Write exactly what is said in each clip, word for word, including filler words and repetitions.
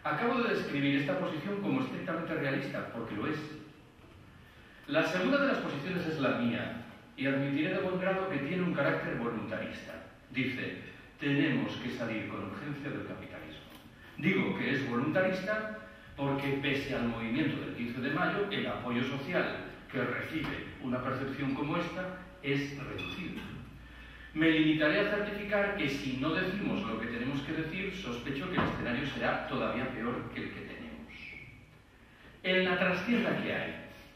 Acabo de describir esta posición como estrictamente realista, porque lo es. La segunda de las posiciones es la mía, y admitiré de buen grado que tiene un carácter voluntarista. Dice, tenemos que salir con urgencia del capitalismo. Digo que es voluntarista porque, pese al movimiento del quince de mayo, el apoyo social que recibe una percepción como esta es reducido. Me limitaré a certificar que si no decimos lo que tenemos que decir, sospecho que el escenario será todavía peor que el que tenemos. En la trastienda que hay,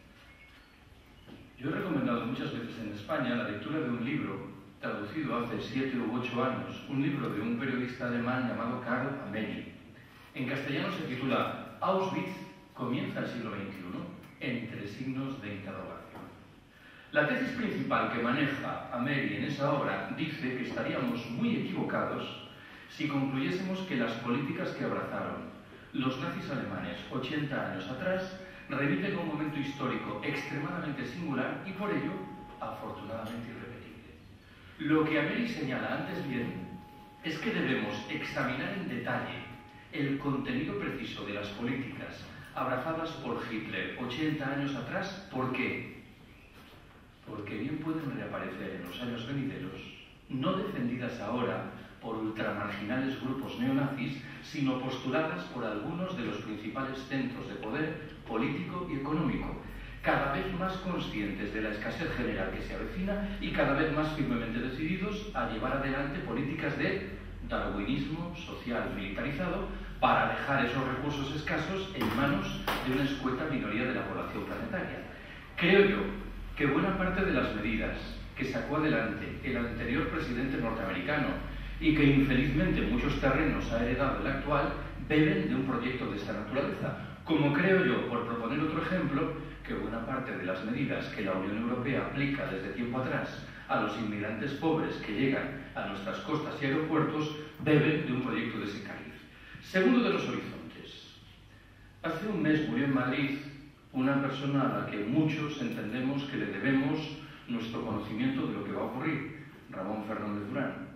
yo he recomendado muchas veces en España la lectura de un libro traducido hace siete u ocho años, un libro de un periodista alemán llamado Karl Ameli. En castellano se titula Auschwitz comienza el siglo veintiuno, entre signos de interrogación. La tesis principal que maneja Ameli en esa obra dice que estaríamos muy equivocados si concluyésemos que las políticas que abrazaron los nazis alemanes ochenta años atrás remiten a un momento histórico extremadamente singular y por ello afortunadamente irrepetible. Lo que Ameli señala antes bien es que debemos examinar en detalle el contenido preciso de las políticas abrazadas por Hitler ochenta años atrás. ¿Por qué? Porque bien pueden reaparecer en los años venideros, no defendidas ahora por ultramarginales grupos neonazis, sino postuladas por algunos de los principales centros de poder político y económico, cada vez más conscientes de la escasez general que se avecina y cada vez más firmemente decididos a llevar adelante políticas de darwinismo social militarizado para dejar esos recursos escasos en manos de una escueta minoría de la población planetaria. Creo yo que buena parte de las medidas que sacó adelante el anterior presidente norteamericano y que infelizmente en muchos terrenos ha heredado el actual, beben de un proyecto de esta naturaleza. Como creo yo, por proponer otro ejemplo, que buena parte de las medidas que la Unión Europea aplica desde tiempo atrás a los inmigrantes pobres que llegan a nuestras costas y aeropuertos beben de un proyecto de ese cariz. Segundo de los horizontes. Hace un mes murió en Madrid una persona a la que muchos entendemos que le debemos nuestro conocimiento de lo que va a ocurrir, Ramón Fernández Durán.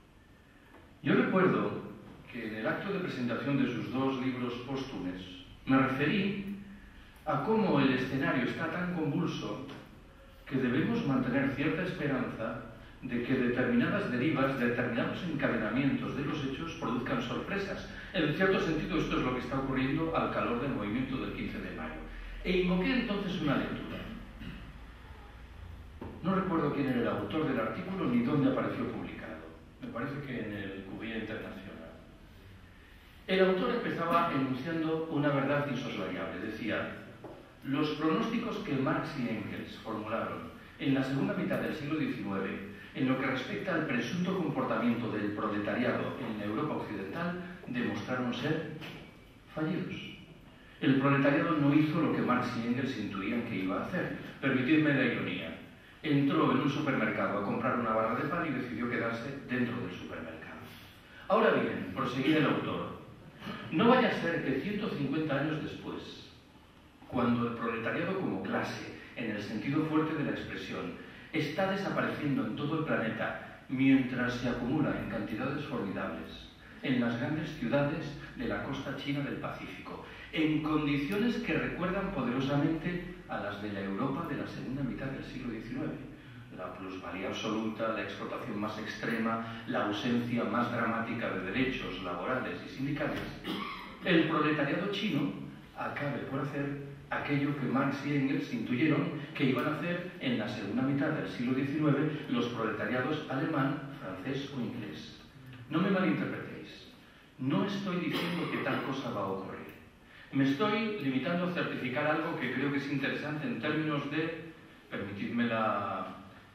Yo recuerdo que en el acto de presentación de sus dos libros póstumes me referí a cómo el escenario está tan convulso que debemos mantener cierta esperanza de que determinadas derivas, determinados encadenamientos de los hechos produzcan sorpresas. En cierto sentido, esto es lo que está ocurriendo al calor del movimiento del quince de mayo. E invoqué entonces una lectura. No recuerdo quién era el autor del artículo ni dónde apareció publicado. Me parece que en el Cuvier Internacional. El autor empezaba enunciando una verdad insoslayable. Decía, los pronósticos que Marx y Engels formularon en la segunda mitad del siglo diecinueve en lo que respecta al presunto comportamiento del proletariado en la Europa occidental demostraron ser fallidos. El proletariado no hizo lo que Marx y Engels intuían que iba a hacer. Permitidme la ironía. Entró en un supermercado a comprar una barra de pan y decidió quedarse dentro del supermercado. Ahora bien, proseguía el autor, no vaya a ser que ciento cincuenta años después, cuando el proletariado como clase, en el sentido fuerte de la expresión, está desapareciendo en todo el planeta mientras se acumula en cantidades formidables en las grandes ciudades de la costa china del Pacífico, en condiciones que recuerdan poderosamente a las de la Europa de la segunda mitad del siglo diecinueve. La plusvalía absoluta, la explotación más extrema, la ausencia más dramática de derechos laborales y sindicales. El proletariado chino acabe por hacer aquello que Marx y Engels intuyeron que iban a hacer en la segunda mitad del siglo diecinueve los proletariados alemán, francés o inglés. No me malinterpretéis. No estoy diciendo que tal cosa va a ocurrir. Me estoy limitando a certificar algo que creo que es interesante en términos de, permitidme la,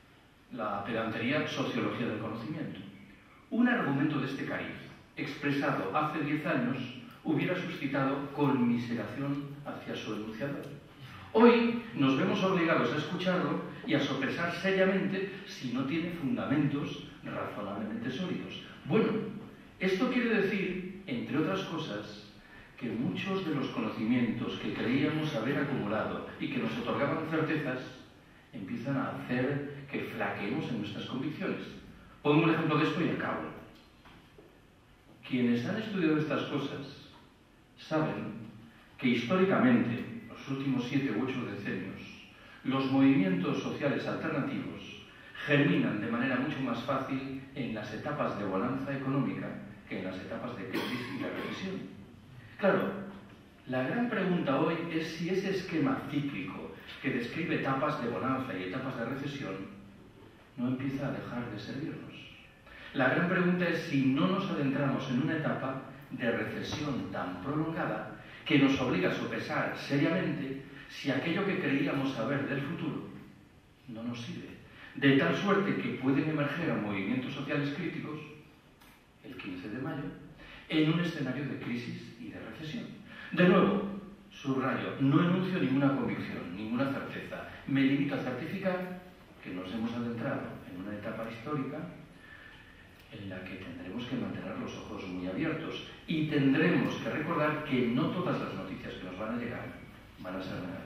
la pedantería, sociología del conocimiento. Un argumento de este cariz, expresado hace diez años, hubiera suscitado conmiseración hacia su enunciador. Hoy nos vemos obligados a escucharlo y a sopesar seriamente si no tiene fundamentos razonablemente sólidos. Bueno, esto quiere decir, entre otras cosas, que muchos de los conocimientos que creíamos haber acumulado y que nos otorgaban certezas empiezan a hacer que flaqueemos en nuestras convicciones. Pongo un ejemplo de esto y acabo. Quienes han estudiado estas cosas saben que históricamente, los últimos siete u ocho decenios, los movimientos sociales alternativos germinan de manera mucho más fácil en las etapas de bonanza económica que en las etapas de crisis y de recesión. Claro, la gran pregunta hoy es si ese esquema cíclico que describe etapas de bonanza y etapas de recesión no empieza a dejar de servirnos. La gran pregunta es si no nos adentramos en una etapa de recesión tan prolongada que nos obliga a sopesar seriamente si aquello que creíamos saber del futuro no nos sirve. De tal suerte que pueden emerger a movimientos sociales críticos, el quince de mayo, en un escenario de crisis y de recesión. De nuevo, subrayo, no enuncio ninguna convicción, ninguna certeza. Me limito a certificar que nos hemos adentrado en una etapa histórica en la que tendremos que mantener los ojos muy abiertos y tendremos que recordar que no todas las noticias que nos van a llegar van a ser negativas.